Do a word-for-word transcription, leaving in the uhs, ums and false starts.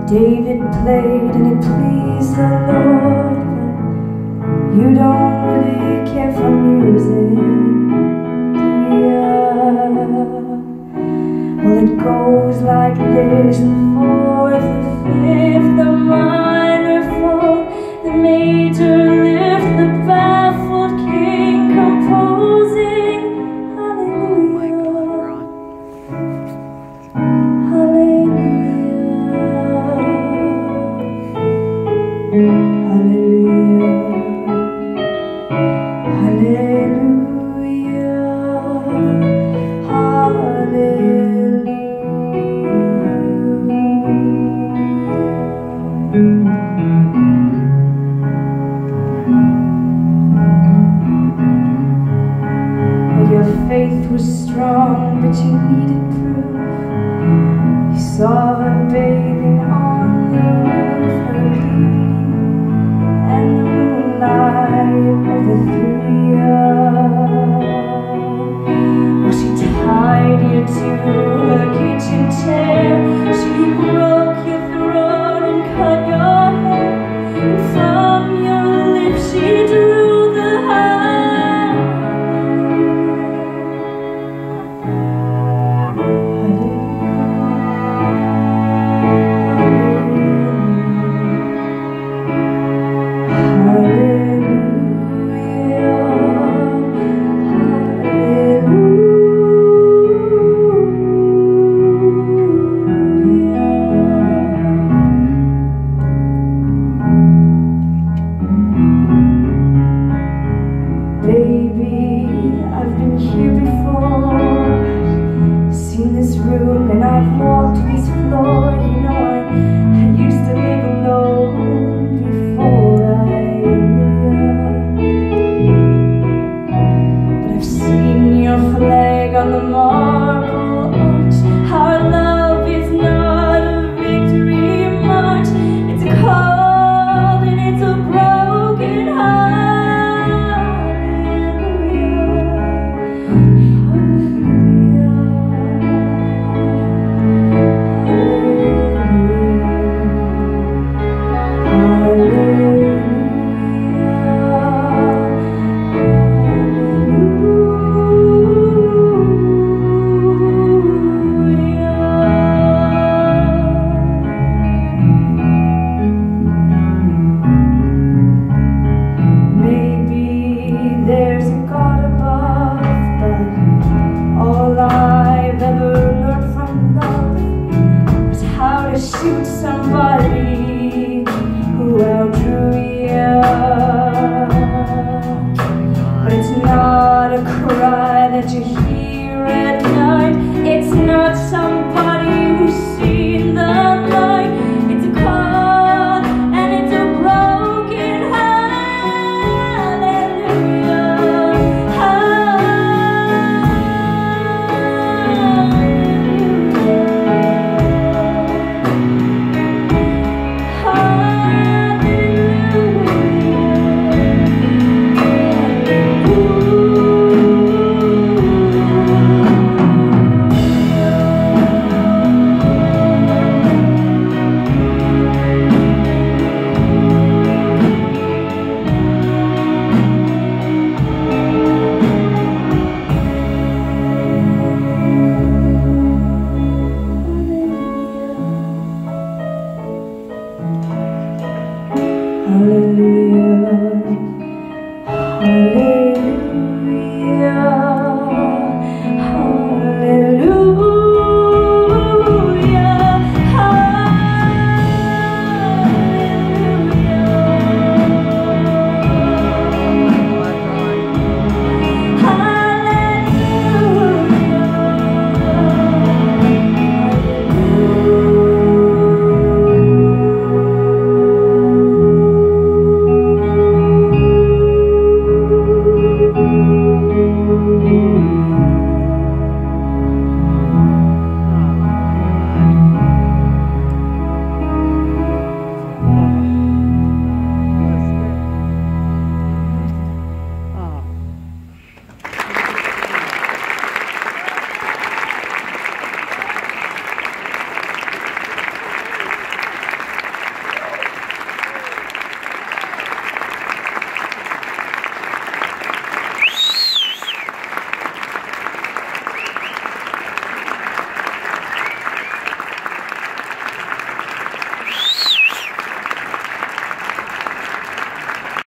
David played and it pleased the Lord, but you don't really care for music, do ya? Well, it goes like this: the fourth, the fifth, the minor fall, the major lift, the baffled king composing. Hallelujah, hallelujah, hallelujah, hallelujah. Your faith was strong, but you needed proof. You saw her bathing on the roof, her beauty and the moonlight overthrew you. Well, she tied you to her kitchen chair, she broke your throat and cut your hair, and from your lips she drew the Baby, I've been here before, seen this room and I've walked this floor. You know I, I used to live alone before I knew you. But I've seen your flag on the marble arch. Our love is not a victory march, it's cold and it's a broken heart. Shoot somebody who outdrew